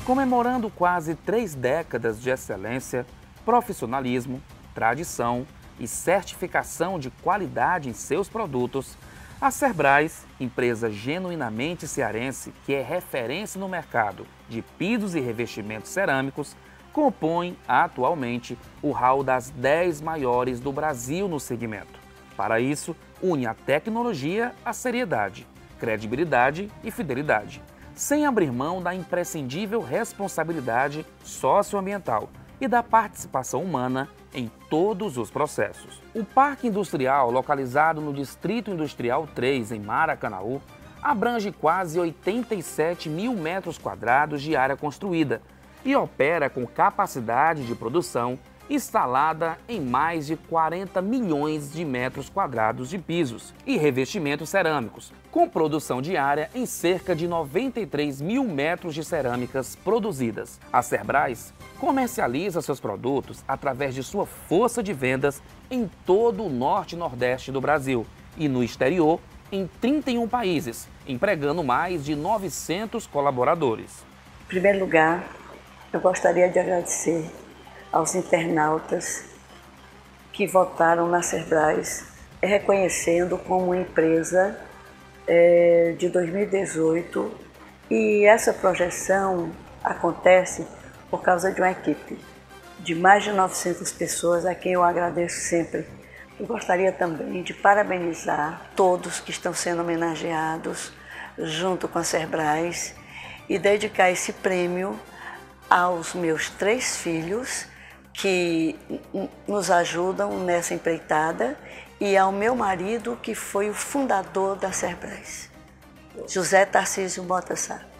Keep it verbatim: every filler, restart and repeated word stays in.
Comemorando quase três décadas de excelência, profissionalismo, tradição e certificação de qualidade em seus produtos, a Cerbrais, empresa genuinamente cearense que é referência no mercado de pisos e revestimentos cerâmicos, compõe atualmente o hall das dez maiores do Brasil no segmento. Para isso, une a tecnologia à seriedade, credibilidade e fidelidade, sem abrir mão da imprescindível responsabilidade socioambiental e da participação humana em todos os processos. O Parque Industrial, localizado no Distrito Industrial três, em Maracanaú, abrange quase oitenta e sete mil metros quadrados de área construída e opera com capacidade de produção instalada em mais de quarenta milhões de metros quadrados de pisos e revestimentos cerâmicos, com produção diária em cerca de noventa e três mil metros de cerâmicas produzidas. A Cerbrais comercializa seus produtos através de sua força de vendas em todo o norte e nordeste do Brasil e no exterior em trinta e um países, empregando mais de novecentos colaboradores. Em primeiro lugar, eu gostaria de agradecer aos internautas que votaram na Cerbrais, reconhecendo como empresa é, de dois mil e dezoito, e essa projeção acontece por causa de uma equipe de mais de novecentas pessoas, a quem eu agradeço sempre. Eu gostaria também de parabenizar todos que estão sendo homenageados junto com a Cerbrais e dedicar esse prêmio aos meus três filhos que nos ajudam nessa empreitada e ao meu marido, que foi o fundador da Cerbrais, José Tarcísio Mota Sá.